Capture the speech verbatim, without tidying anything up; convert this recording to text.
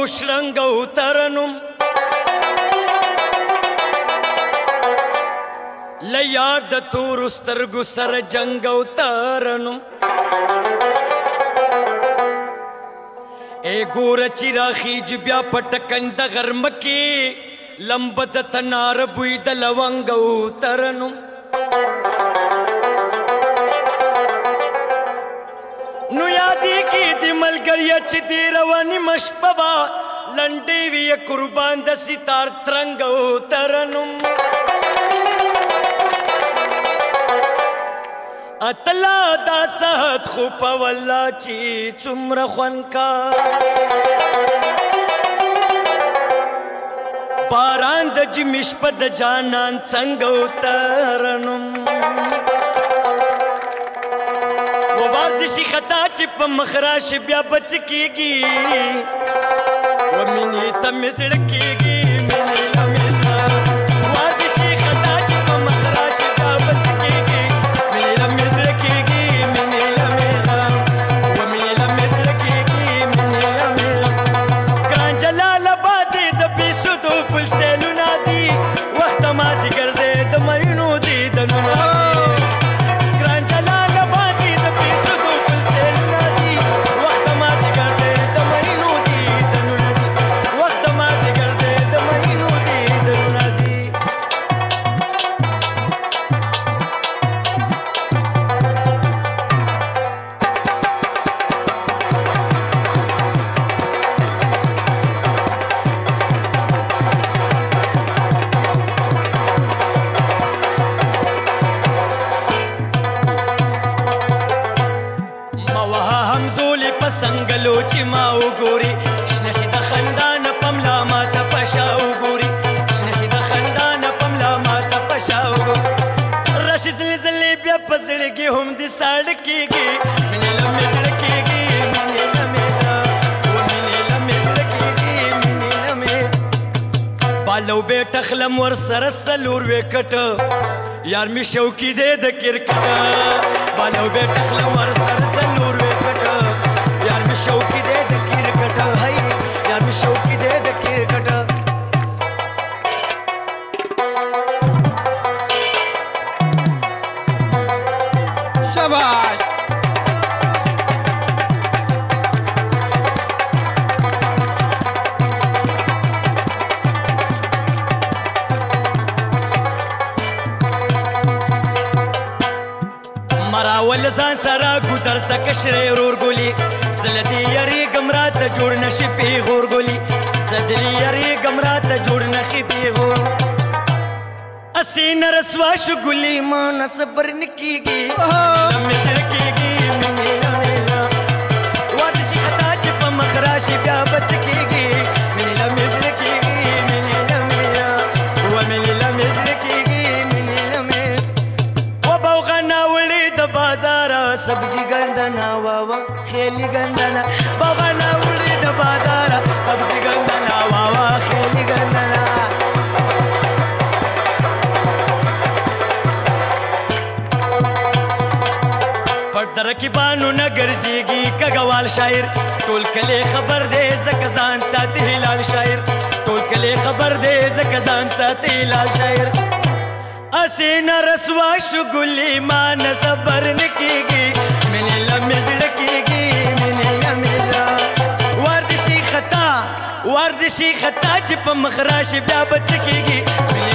شرنګ او ترنم له یار د تورو سترګو سره جنګ او ترنم ای ګوره چې راخیج بیا په ټکنډ غرمه کې لمبه د تنار بوی د لونګ او ترنم نو یادېږي د ملګریه چې دې رواني مشپه وه لنډې وي قربان د ستار ترنګ او ترنم اتلا دا سهد خو په والله چې څومره خوند کا باران د جمې شپه د جانان څنګه او ترنم وواردشي خطا چې په مخ راشي بیا بچ کېږي ومینې ته مې زړه کېږي مینې له مې زړه واردشي خطا چې په مخ راشي بیا بچ کېږي مینې له مې زړه کېږي مینې له مې زړه ومینې له مې زړه کېږي مینې له مې ګران جلال آباد دی د بېسودو پل سیلونه دي وخت مازدیګر دی د مینو دیدنونه سنگلو چې ما وګوري شنه شي د خندا نه پملا ماته په شا وګوري شنه شي د خندا نه پملا ماته په شا وګوري راشي زلزلې بیا په زړه کې هم دې ساړه کېږي مینې له مې زړه کېږي مینې له مې زړه مینې له مې زړه کېږي مینې له مې بالو بیټ خلم ور سره سلور وکټ یار مې شوقي دی د کرکټ بالو بیټ خلم ور سره سلور وکټ یار می شوقی دے د کرکٹ ہے یار می شوقی دے د کرکٹ شاباش مراول ځان سره ګودر تک شری ورور ګولي زلدی یری گمرا ته جوړ نشي پیغور ګولي زدلی یری گمرا ته جوړ نشي پیغور اسین رسوا شو ګولي ما صبر نکیږي لمې کېږي مینې لمې ورشي خطا چې په مخرا شي بیا بچ کېږي مینې لمې کېږي مینې لمې و مینې لمې کېږي مینې لمې و بوغنا وړي د بازار سبزی ګندنا واوا خېلی ګندنا بوغنا وړي د بازار سبزی ګندنا واوا خېلی ګندنا رقیبانو نه ګرځېږي کږوال شاعر ټول کلی خبر دی ځکه ځان ساتي هلال شاعر ټول کلی خبر دی ځکه ځان ساتي هلال شاعر اسې نه رسوا شو ګلې ما نه صبر نه کېږي مینې له مې زړه کېږي مینې له مې زړه وردشي خطا وردشي خطا چې په مخ راشي بیا به څه کېږي